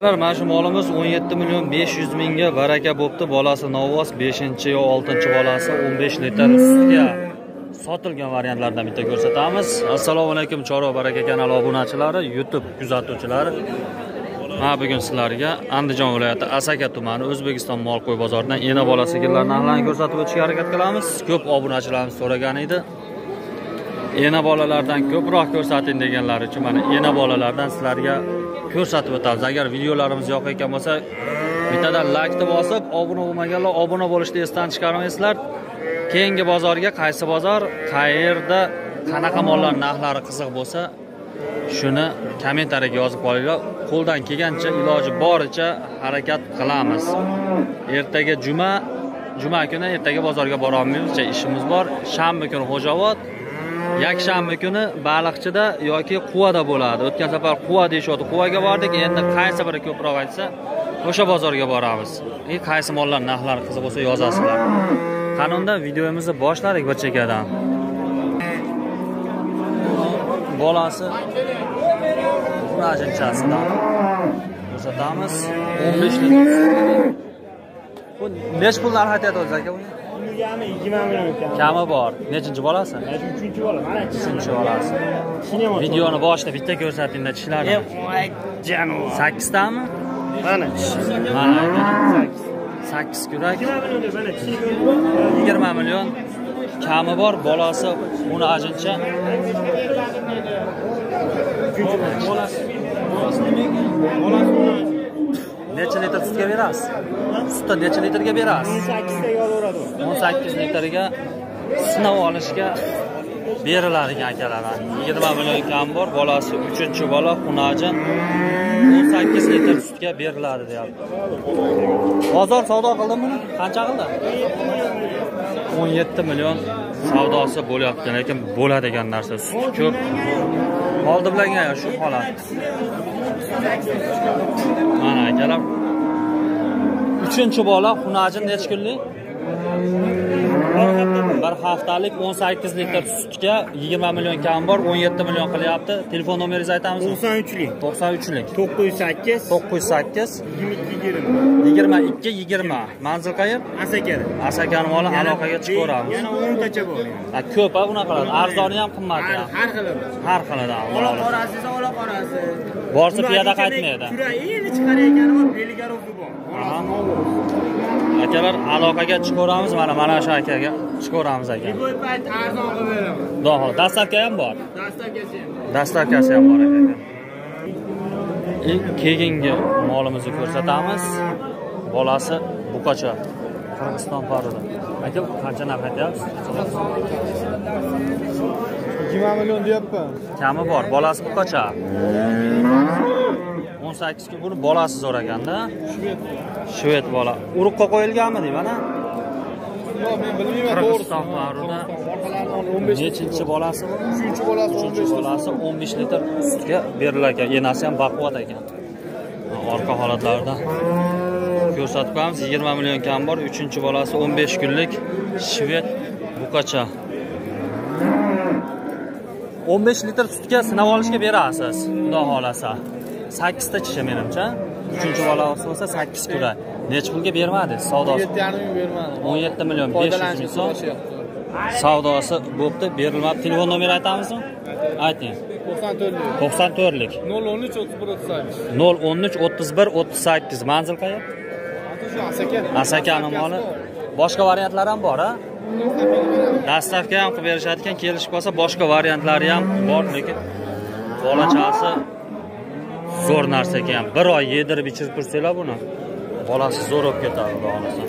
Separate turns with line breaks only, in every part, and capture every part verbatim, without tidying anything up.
Mana shu molimiz o'n yetti million besh yuz mingga baraka bo'pti. Bolasi Novvos beshinchi yo oltinchi bolasi o'n besh litr sutga sotilgan variantlardan bitta ko'rsatamiz. Assalomu alaykum Chorva baraka kanali obunachilari, YouTube kuzatuvchilari. Mana bugun sizlarga Andijon viloyati Asaka tumani O'zbekiston mol qo'y bozoridan ena bola sigirlar narxlarini ko'rsatib o'tishga harakat qilamiz. Ko'p obunachilarimiz so'ragan edi. Ena bolalardan ko'proq ko'rsating deganlari uchun mana ena bolalardan sizlarga ko'rsatib o'tamiz. Agar videolarimiz yoqayotgan bo'lsa, bittadan like-ni bosib, obuna bo'lmaganlar obuna bo'lishni esdan chiqarmaysizlar. Keyingi bozorga qaysi bozor, qayerda, qanaqa mollar narxlari qiziq bo'lsa, shuni kommentariyaga yozib qolinglar. Qo'ldan kelgancha iloji boricha harakat qilamiz. Ertaga juma, juma kuni ertaga bozorga bora olmaymiz, ishimiz bor. Shanba kuni Xo'javod, yakshanba kuni Baliqchida yoki Quvada bo'ladi. O'tgan safar Quva deyshodi, Quvaga bordik. Endi qaysi biri ko'proq aytsa, o'sha bozorga boramiz. E qaysi mollar narxlari qiziq bo'lsa yozasizlar. Qanunda videomizni boshladik bir chekadan. Bolasi rajinchasidan ko'rsatamiz. o'n besh litr. Bu nech pul narx aytadi o'zi aka buni?
yigirma million ekan.
Kami bor. Nechinchi bolasi?
uchinchi bola. Mana
uchinchi bolasi. Videoni boshida bitta ko'rsatingda tishlarni.
Janob.
sakkiz tami?
Mana.
Mana sakkiz kurak. yigirma million. Kami bor, bolasi uni ajincha. Necha litr sutga berasiz? Sutni necha litrga berasiz?
o'n sakkiz ta yo'laveradi.
o'n sakkiz litrga sinov olishga berilar ekan akalar. yigirma million kam bor, bolasi uchinchi bola, xunajin o'n sakkiz litr sutga beriladi deyapti. Bozor savdo qildimi? Qancha qildi? o'n yetti million savdosi bo'lyapti, lekin bo'ladigan narsa sut ko'p. Oldi bilan shu holat. Mana akalar. uchinchi bola xunajin necha kunlik? bir haftalik o'n sakkiz litr sutga yigirma million kam bor, o'n yetti million qilyapti. Telefon nomeringizni aytamizmi?
to'qson uchlik.
to'qson uchlik.
to'qqiz yuz sakkiz.
to'qqiz yuz sakkiz.
yigirma ikki yigirma.
yigirma ikki yigirma. Manzil qayer?
Asakada.
Asakani moli aloqaga chiqaramiz.
Yana o'n tacha bor.
Ha, ko'p a bunaqalar. Arzoni ham qimmat ham.
Har xili.
Har xilida.
Ola qorasiz, ola qorasi.
Borsa piyoda qaytmaydi.
Shura endi chiqarayotgani bor, beligarovki bor.
Akalar aloqaga chiqaramiz, mana mana shu akaga chiqaramiz aka.
Bu payt arzon qilib beraman.
Xudo, dastavka ham bor.
Dastavkasi ham.
Dastavkasi ham bor aka. E, keyingi molimizni ko'rsatamiz. Bolasi Buqacha, Qirg'iziston parida. Aka, qancha narx aytyapsiz?
yigirma million deyapman.
Kami bor, bolasi Buqacha. o'n sakkiz kun buni bolasi zo'r ekanda.
Shved.
Shved bola. Urug'ga qo'yilganmi deyman, mana?
Yo'q, men bilmayman.
Qirg'iziston parida. Nechinchi bolasi bu?
uchinchi bolasi
uchinchi bolasi o'n besh litr sutga berilar ekan. Enasi ham baquvvat ekan. Orqa holatlarida ko'rsatib qo'yamiz. yigirma million kam bor, uchinchi bolasi o'n besh kunlik Shved Buqacha. o'n besh litr sutga sinab olishga berasiz, xudo xolasa. sakkiz ta chishi menimcha. uchinchi bola bo'lsa sakkiz kura. Nech pulga bermadi? Savdosi
yetti yarim ming bermadi.
o'n yetti million besh yuz ming so'm. Savdosi bo'pti, berilmadi. Telefon nomeri aytamizmi? Ayting.
to'qson to'rtlik.
to'qson to'rtlik.
nol o'n uch o'ttiz bir o'ttiz sakkiz.
nol o'n uch o'ttiz bir o'ttiz sakkiz. Manzil qayer?
Asaka.
Asakani moli. Boshqa variantlar ham bor, ha? Dastavka ham qilib berishadi ekan, kelishib qolsa boshqa variantlari ham bor, lekin bolachasi zo'r narsa ekan. Bir oy yedirib ichirib tursanglar buni, bolasi zo'r bo'lib ketadi, xudo xolasa.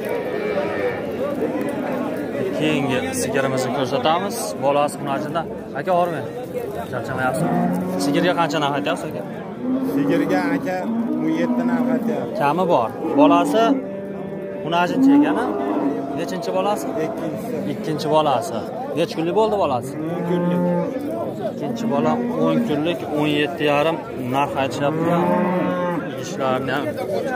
Keyingi sigirimizni ko'rsatamiz. Bolasi xunajinda. Aka, o'rmang. Charchamayapsiz? Sigirga qancha narx aytyapsiz aka?
Sigirga aka o'n yetti narx aytyapti.
Kami bor. Bolasi xunajincha ekan-a? Nechinchi bolasi?
Ikkinchisi.
Ikkinchi bolasi. Nech kunlik bo'ldi bolasi?
o'n kunlik.
Ikkinchi bola o'n kunlik, o'n yetti yarim narx aytishyapti. Ishlarni ham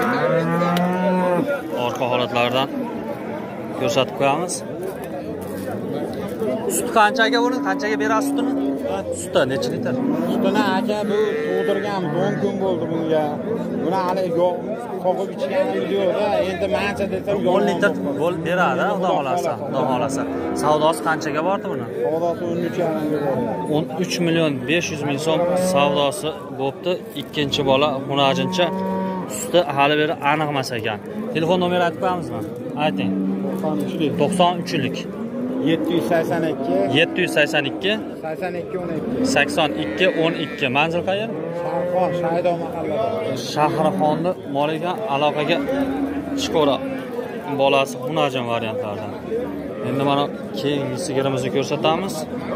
orqa holatlardan ko'rsatib qo'yamiz. Sut qanchaga buni? Qanchaga berasiz sutini? Suti necha litr?
Sutini aka bu to'ldirganmiz o'n kun bo'ldi bunga. Buni hali yo'q qo'yib ichganimiz yo'q-da. Endi mancha desam
o'n litr bo'lib beradi, xudo xolasa, xudo xolasa. Savdosi qanchaga bordi buni?
Savdosi o'n uch yarimga bordi.
o'n uch million besh yuz ming so'm savdosi bo'pti. Ikkinchi bola xunajincha suti hali beri aniq emas ekan. Telefon nomeri aytib qo'yamizmi? Ayting. to'qson uchlik
yetti yuz sakson ikki
yetti yuz sakson ikki
sakson ikki o'n ikki
sakson ikki o'n ikki. Manzil qayer?
Shahrixon Shaydo mahallada.
Shahrixonni moliga aloqaga chiqora bolasi xunajin variantlardan. Endi mana keyingi sigirimizni ko'rsatamiz.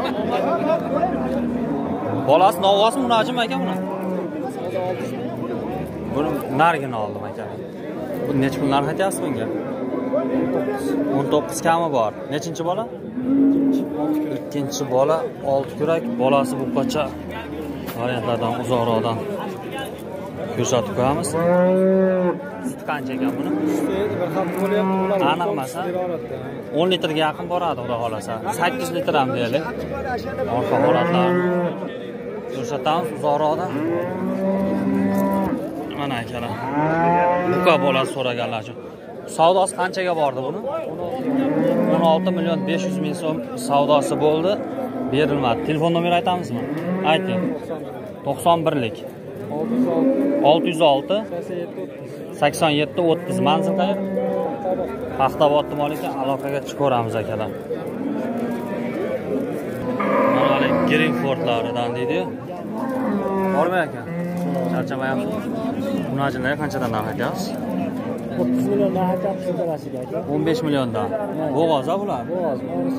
Bolasi novvosmi, xunajin ekan buni? Buni nargini oldim ekan. Bu necha pul narx aytyapsiz bunga? o'n to'qqiz kami bor. Nechinchi bola? Ikkinchi bola olti kurak, bolasi bu qacha variantlardan uzoqroqdan ko'rsatib qo'yamiz. Sut qancha ekan buni?
Bir hafta bo'lyapti.
Aniq emas. o'n litrga yaqin boradi, xudo xolasa. sakkiz litr ham deylik. Orqa holatlarni ko'rsatamiz uzoqroqdan. Mana akalar. Buqa bolasi so'raganlar uchun. Savdosi qanchaga bordi buni? o'n olti million besh yuz ming so'm savdosi bo'ldi. Berilmadi. Telefon nomeri aytamizmi? Ayting. to'qson birlik olti yuz olti sakson yetti o'ttiz. Manzil qayer? Paxtabod tumaniga aloqaga chiqaramiz akalar. Mana Greenfordlaridan deydi-yu. Bormi aka? Charchamayapsiz. Xunajinlarga qanchadan narx aytyapsiz?
o'ttiz million aytyapsiz bolasiga aka.
o'n besh milliondan. Bo'g'oz-a bular?
Bo'g'oz.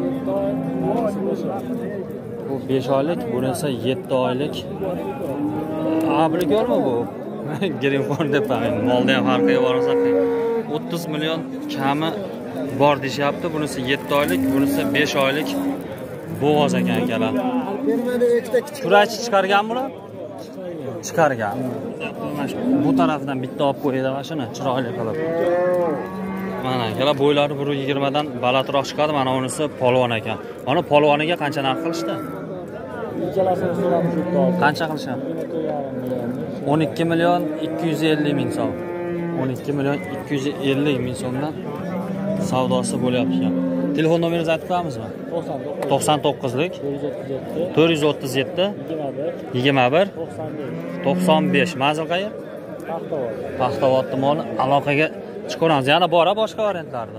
Bu besh oylik, bunisi yetti oylik. Abrigormi bu? Greenford deb qo'ying. Molda ham farqiga borsak, o'ttiz million kami bor deyapti. Bunisi yetti oylik, bunisi besh oylik. Bo'g'oz ekan akalar. Kurachni chiqargan bular? Chiqargan. Bu tarafdan bitta olib qo'yadi mana shuni, chiroyli qilib. Mana akalar bo'ylari bir yigirma dan balandroq chiqadi. Mana unisi polvon ekan. Mana polvoniga qancha narx qilishdi?
Ikkalasini so'ramishdi.
Qancha qilishadi? o'n ikki million ikki yuz ellik ming so'm. o'n ikki million ikki yuz ellik ming so'mdan savdosi bo'lyapti ekan. Telefon nomeringizni aytib qo'yamizmi? to'qson to'qqizlik to'rt yuz o'ttiz yetti yigirma bir to'qson besh. Manzil qayer?
Paxtabod.
Paxtabod tumani aloqaga chiqaramiz. Yana bor boshqa variantlarda.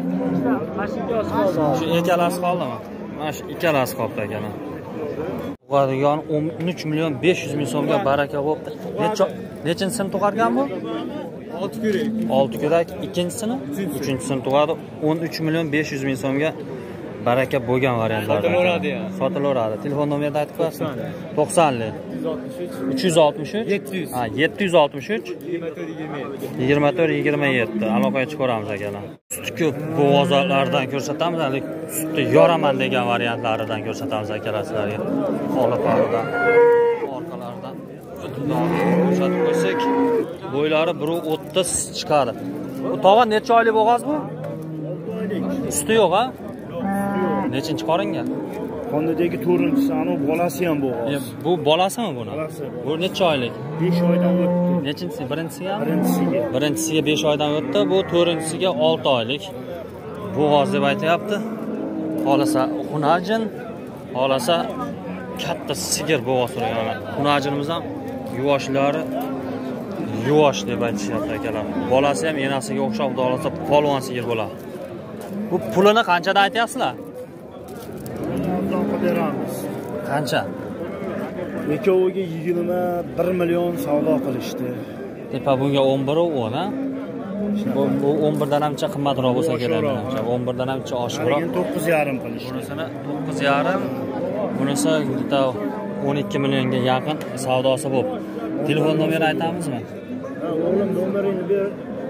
Shu ikkalasi qoldimi? Mana shu ikkalasi qoldi ekan. Tug'adigan o'n uch million besh yuz ming so'mga baraka bo'pti. Necha nechinchisi tug'argan bu?
olti kurak.
olti kurak. Ikkinchisini? uchinchisini tug'adi. o'n uch million besh yuz ming so'mga baraka bo'lgan variantlar.
Sotilaveradi ya.
Sotilaveradi. Telefon nomerini aytib qo'yasizmi? to'qsonlik uch yuz oltmish uch
yetti yuz.
Ha, yetti yuz oltmish uch yigirma to'rt yigirma yetti. Aloqaga chiqaramiz akalar. Suti ko'p bo'g'ozlardan ko'rsatamiz. Hali suti yoraman degan variantlaridan ko'rsatamiz akalar sizlarga. Holatlardan, orqalaridan ko'rsatib qo'ysak, bo'ylari bir o'ttiz chiqadi. Bu tog'a necha oylik bo'g'oz bu? Suti yo'q ha? Nechinchi qoringa?
Qondagi to'rtinchisi, ana bolasi ham bo'g'oz.
E, bu bolasimi buni?
Bolasi.
Bu necha oylik?
besh oydan o'tdi.
Nechinchisi? Birinchisiga?
Birinchisiga.
Birinchisiga besh oydan o'tdi, bu to'rtinchisiga olti oylik. Bo'g'oz deb aytyapti. Xolasa xunajin, xolasa katta sigir bo'g'oz so'ragan. Xunajinimiz ham yuvoshlari yuvosh deb aytishyapti akalar. Bolasi ham enasiga o'xshab, xolasa polvon sigir bo'ladi. Bu pulini qanchadan aytyapsizlar?
Beramiz.
Qancha?
Ikkoviga yigirma bir million savdo qilishdi.
Tepa bunga o'n bir o'n ha? Bu o'n bir dan hamcha qimmatroq bo'lsa kerak menimcha. o'n bir dan hamcha oshiqroq.
Lekin to'qqiz yarim qilishdi.
Bunisini to'qqiz yarim, bunisi bitta o'n ikki millionga yaqin savdosi bo'lib. Telefon nomerini aytamizmi?
O'g'lim nomerini ber.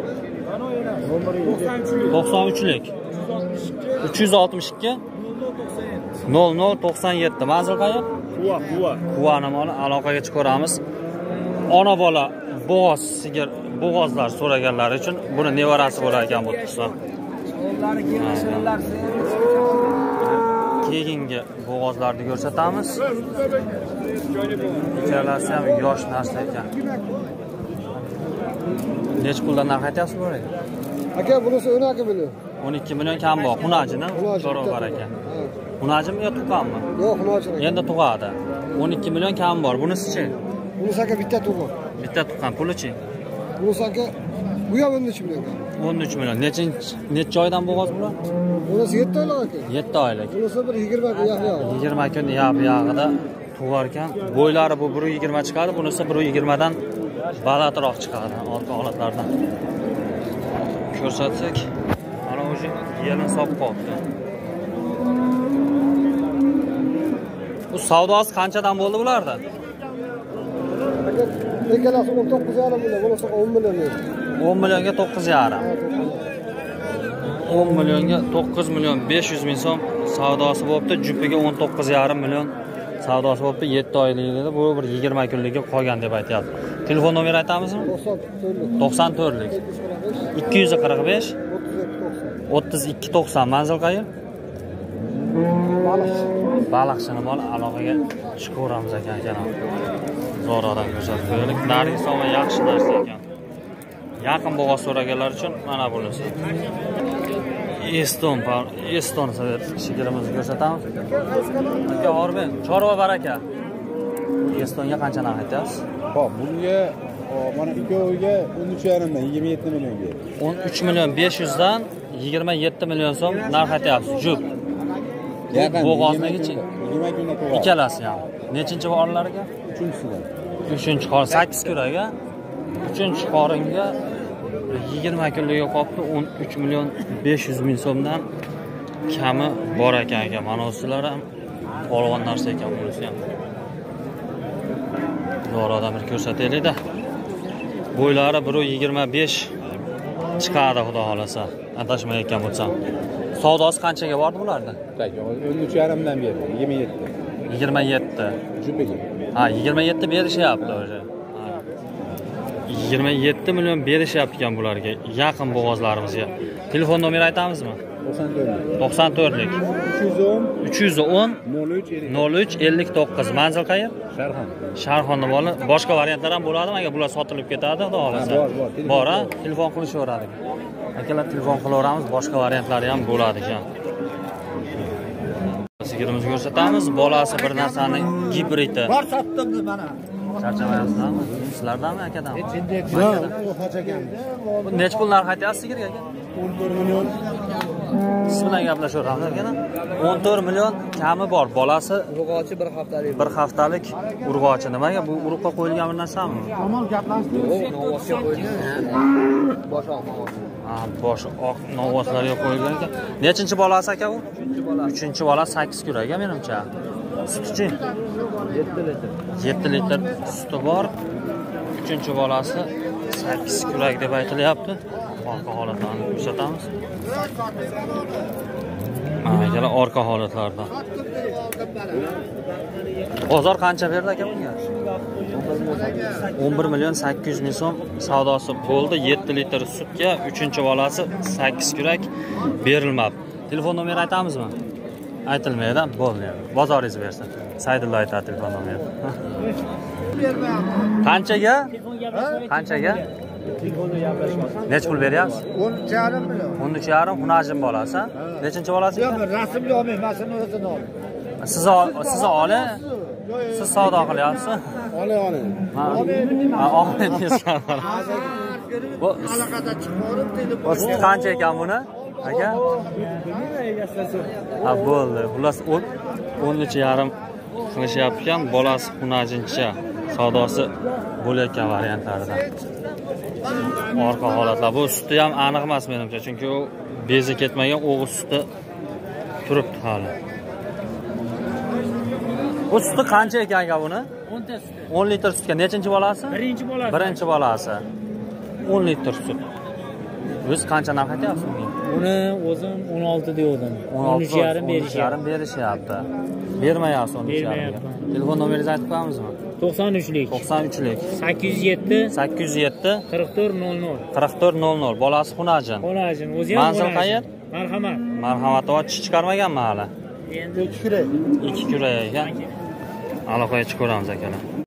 to'qson uchlik uch yuz oltmish ikki nol nol to'qson yetti. Manzil qayer?
Quva, quva.
Quva nomini aloqaga chiqaramiz. Ona bola bo'g'oz sigir, bo'g'ozlar so'raganlar uchun buni nevarasi bo'lar ekan bu tutsa. keyingi bo'g'ozlarni ko'rsatamiz. Ikkalasi ham yosh narsa ekan. Necha puldan narx aytyapsiz bularga?
Aka bunisi o'n ikki million.
o'n ikki million kam bor. Xunajini, Chorva baraka. Xunajimi yo tuqqanmi?
Yo'q, xunajini.
Endi tug'adi. o'n ikki million kam bor. Bunisi-chi?
Bunisi aka bitta tug'an.
Bitta tuqqan puli-chi?
Bunisi aka bu ham o'n uch million.
o'n uch million. Nechinchi necha oydan bo'g'oz bular?
Bunisi yetti oylik aka.
yetti oylik.
Bunisi bir yigirma kun yaqin.
yigirma kun yaq-yog'ida tug'ar ekan. Bo'ylari bu bir yigirma chiqadi, bunisi bir yigirma dan balandroq chiqadi orqa holatlardan. Ko'rsatsak, mana o'sha yelin sop qolibdi. Bu savdosi qanchadan bo'ldi bularda?
Aka ikkalasi o'n to'qqiz yarim million, bunisi o'n million.
o'n millionga to'qqiz yarim. o'n millionga to'qqiz million besh yuz ming so'm savdosi bo'libdi. Jupiga o'n to'qqiz yarim million savdosi bo'libdi. yetti oylik edi. Bu bir yigirma kunlikka qolgan deb aytyapti. Telefon nomeri aytamizmi? to'qson to'rtlik ikki yuz qirq besh o'ttiz ikki to'qson. Manzil qayer? Baliqchini bola aloqaga chiqaveramiz ekan janob. Zo'radan ko'rsatib qo'yaylik. Narigi soma yaxshi narsa ekan. Yaqin bo'g'oz so'raganlar uchun mana bunisi. Eston, Eston sigirimizni ko'rsatamiz. Aka Orben, Chorva baraka. Estonga qancha narx aytyapsiz?
Xo'p, bunga mana ikkoviga o'n uch yarim dan yigirma yetti millionga.
o'n uch million besh yuz dan yigirma yetti million so'm narx aytyapsiz. Jup. Bo'g'ozniki-chi?
yigirma kunda tug'adi.
Ikkalasi ham. Nechinchi o'rinlariga?
Uchinchisidan.
uchinchi qor sakkiz kuraga. uchinchi qoringa yigirma kunlikka qolibdi. o'n uch million besh yuz ming so'mdan kami bor ekan aka. Mana ular ham polvon narsa ekan bunisi ham. Zo'radan bir ko'rsataylik-da. Bo'ylari bir yigirma besh chiqadi xudo xolasa. Adashmayotgan bo'lsam. Savdosi qanchaga bordi bularda?
o'n uch yarim dan berdi, yigirma yetti.
yigirma yetti.
Jupiga.
Ha, yigirma yetti berishyapti o'sha. yigirma yetti million berishyapti ekan bularga, yaqin bo'g'ozlarimizga. Telefon nomeri aytamizmi? to'qson to'rtlik uch yuz o'n nol uch ellik to'qqiz. Manzil qayer?
Sharxon.
Sharxonni bola. Boshqa variantlar ham bo'ladimi? Agar bular sotilib ketadi, xudo xolasa.
Bor, bor.
Bor, ha? Telefon qilishaveradi. Akalar telefon qilaveramiz, boshqa variantlari ham bo'ladi ekan. Sigirimizni ko'rsatamiz. Bolasi bir narsaning gibridi.
Bor sotdim mana.
Charchamayapsizmi? Sizlardanmi, akadanmi?
Yo'q, xo'jagan.
Bu necha pul narx aytyapsiz sigirga aka?
o'n to'rt million.
Siz bilan gaplashaveramiz aka. o'n to'rt million kami bor. Bolasi
Urg'ochi bir haftalik.
bir haftalik urg'ochi. Nimaga bu urug'ga qo'yilgan bir narsami?
Tamam gaplashdik. Novvosga qo'yilgan. Bosh oq.
Ha, bosh oq novvoslarga qo'yilgan ekan. Nechinchi bolasi aka bu? uchinchi bola. uchinchi bola sakkiz kuraga menimcha. Suti-chi?
yetti litr.
yetti litr suti bor. uchinchi bolasi sakkiz kurak deb aytilyapti. Orqa holatlarni ko'rsatamiz. Mana yana orqa holatlarda. Bozor qancha berdi aka bunga? o'n bir million sakkiz yuz ming so'm savdosi bo'ldi. yetti litr sutga uchinchi bolasi sakkiz kurak berilmabdi. Telefon nomeri aytamizmi? Aytilmaydi, bo'ldi. Bozoringiz bersin. Saydulla aytadi telefon nomerini. Qanchaga? Qanchaga? Necha pul beryapsiz?
o'n uch yarim million.
o'n uch yarim xunajim bolasi. Nechinchi bolasi?
Yo'q, rasmli olmayman, man seni o'zini ol.
Siz siz ola. Siz savdo qilyapsiz.
Ola, ola.
Ha, olmayapsizlar. Bu
Allaqada chiqarib telefon.
Bu sut qancha ekan buni? Aka? Ha, bo'ldi. Xullas o'n uch yarim qilishyapti ekan. Bolasi xunajincha savdosi bo'layotgan variantlaridan. Orqa holatlar. Bu suti ham aniq emas menimcha, chunki u bezi ketmagan o'g'iz suti turibdi hali. Bu suti qancha ekan aka buni?
o'n ta sut.
o'n litr sutga nechinchi bolasi?
Birinchi bolasi.
Birinchi bolasi. o'n litr sut. O'z qancha narx aytyapsiz bunga?
Uni o'zim o'n olti degandim. o'n uch yarim berishyapti.
berishyapti. Bermayapsiz o'n uch yarim. Telefon nomeringizni aytib qo'yamizmi?
to'qson uchlik
to'qson uchlik
sakkiz yuz yetti
sakkiz yuz yetti
qirq to'rt nol nol
qirq to'rt nol nol. Bolasi xunajin.
Xonajin. O'zi ham
Manzil qayer?
Marhamat.
Marhamat, va tish chiqarmaganmi hali?
endi
ikki kurak.
ikki kurak ekan. Aloqaga chiqib ko'ramiz akalar.